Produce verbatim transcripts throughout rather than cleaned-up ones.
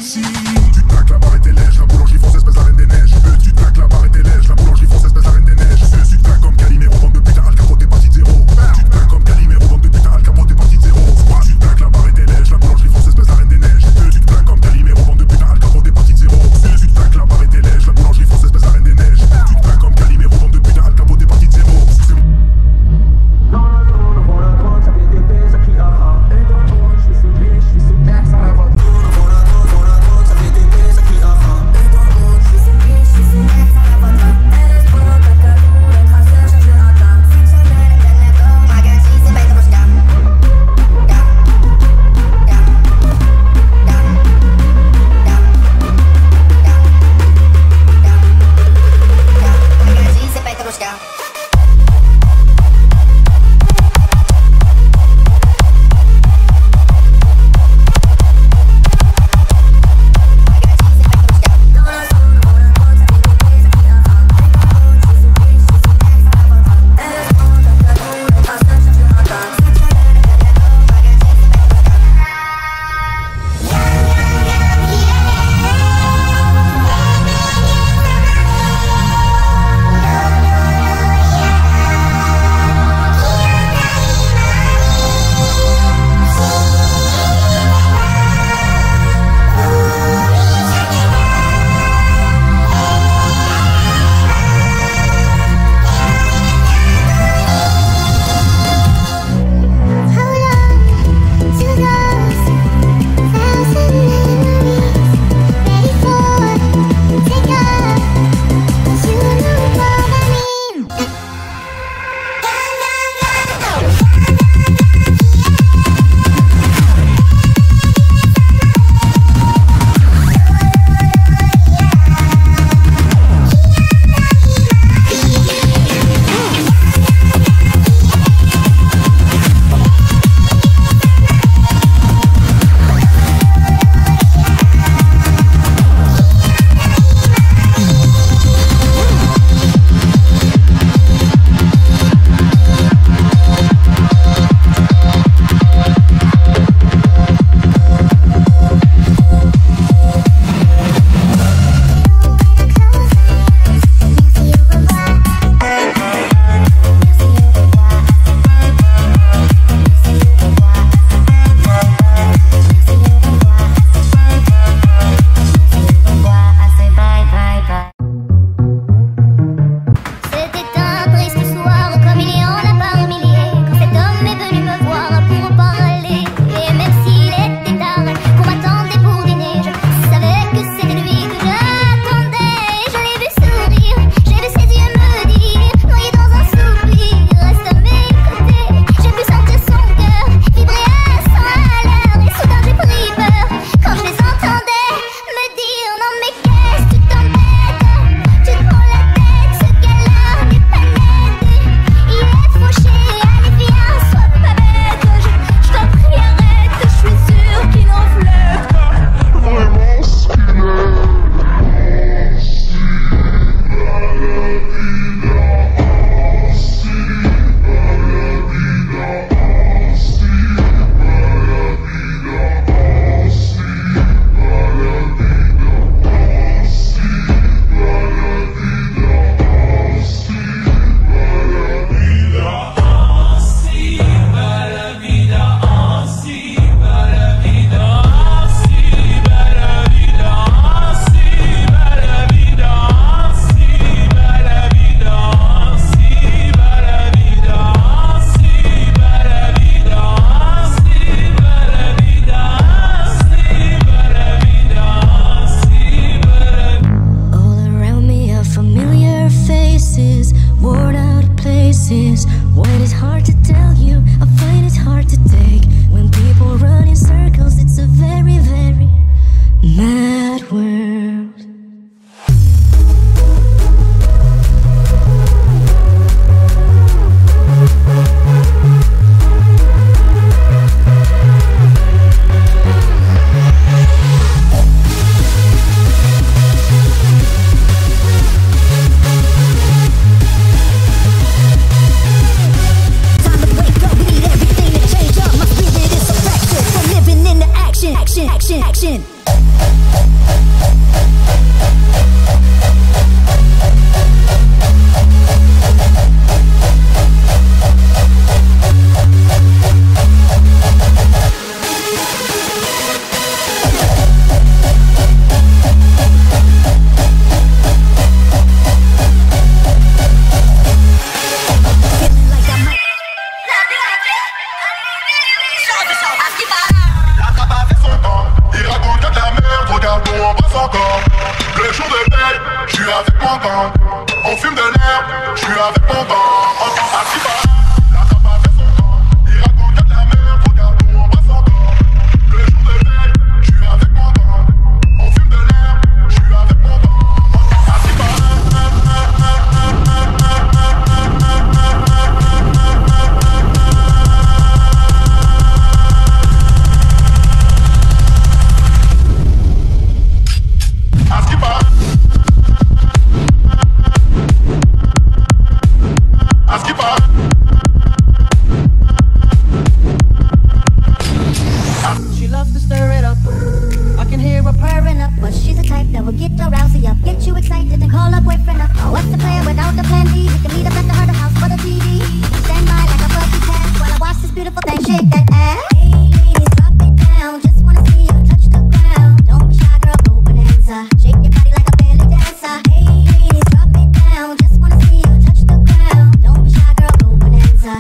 soucis. Tu te claques, la barre était lèche, la boulangerie française pèse la reine des neiges. Euh, Tu te claques, la barre était lèche, la boulangerie française pèse la reine des neiges. Euh, Tu te claques comme Calimero, bande de putain, Al Capone, t'es parti de zéro. Tu te claques comme Calimero, bande de putain, Al Capone, t'es parti de zéro. Tu te claques, la barre était lèche, la boulangerie française pèse la reine des neiges. Euh, Tu te claques comme Calimero, bande de putain, Al Capone, t'es parti de zéro. Euh, Tu te claques, la barre était lèche, la boulangerie française pèse la reine des neiges. Euh, Tu te claques comme Calimero, bande de putain, Al Capone, t'es parti de zéro. Dans la zone, on vend la drogue, ça fait des baisses, ça crie ah ah. Et dans le monde, je suis sous pied, je suis sous terre, ça la voiture. On vend la drogue, on vend la drogue, ça fait des baisses, ça crie ah ah. Et dans le monde, je suis sous pied, je suis regarde où on passe encore. Le jour de veille, je suis avec mon gang. On fume de l'herbe, je suis avec mon gang. On s'en passe pas, la trappe a fait son temps. Il raconte que de la merde, regarde où on passe encore. Le jour de veille, je suis avec mon gang. On fume de l'herbe, je suis avec mon gang. On s'en passe pas. She loves to stir it up. I can hear her purring up, but she's a type that will get arousy up, get you excited and call her boyfriend up. What's the plan without the plan B? We can meet up at the Herder House for the T V. Stand by like a fuzzy cat while I watch this beautiful thing shake that ass. Hey ladies, drop it down. Just wanna see you touch the ground. Don't be shy, girl, go bonanza. Shake your body like a belly dancer. Hey ladies, drop it down. Just wanna see you touch the ground. Don't be shy, girl, go bonanza.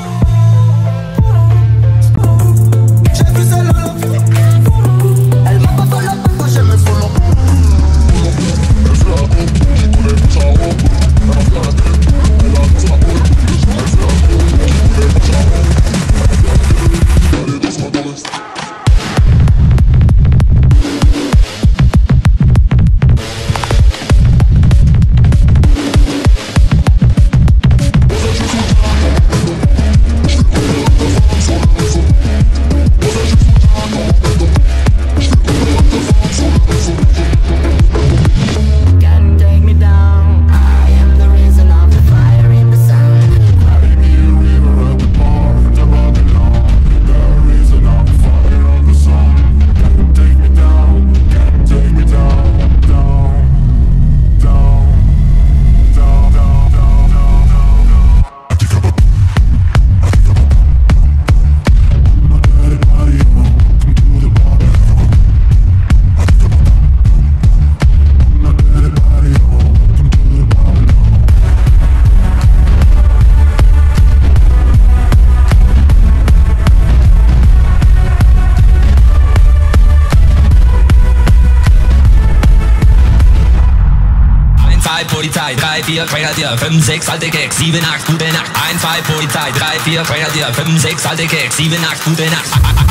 Polizei, drei, vier, Grenadier, fünf, sechs, alte Keks, sieben, acht, gute Nacht. eins, zwei, Polizei, drei, vier, Grenadier, fünf, sechs, alte Keks, sieben, acht, gute Nacht.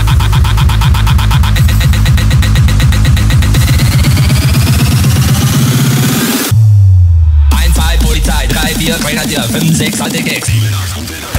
eins, zwei, Polizei, drei, vier, Grenadier, fünf, sechs, alte Keks, sieben, acht, gute Nacht.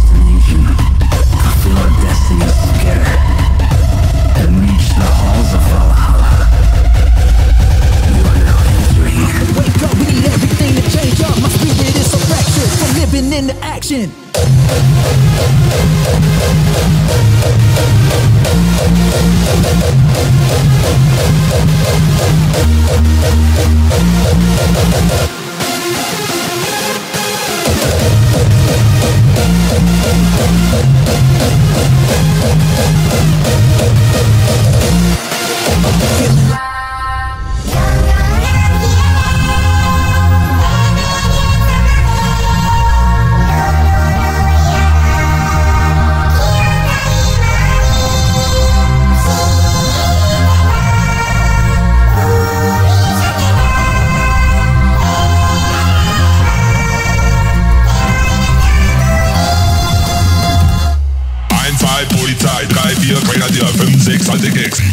Halls of sechs, alte Gags.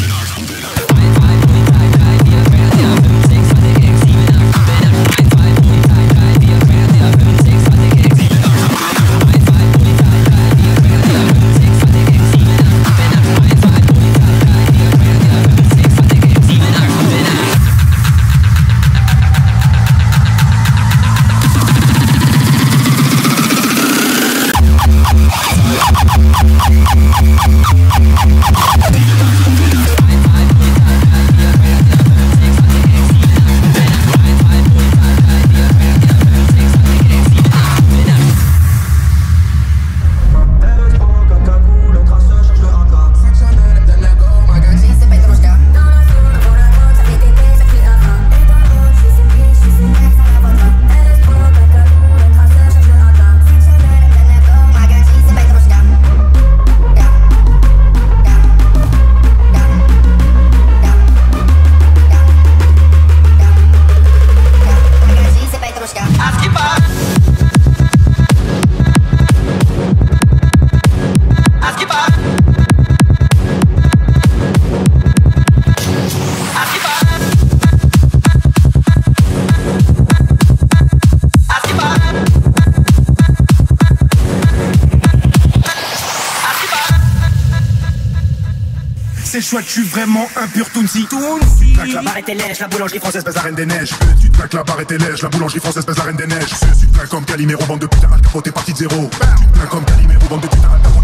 C'est chouette, je suis vraiment un pur Tounsi. Tu claques la barre et t'es lèche, la boulangerie française pèse la reine des neiges. Tu claques la barre et t'es lèche, la boulangerie française pèse la reine des neiges. Tu claques comme Calimero, bande de putain, Al Capote est parti de zéro. Tu claques comme Calimero, bande de putain, Al Capote.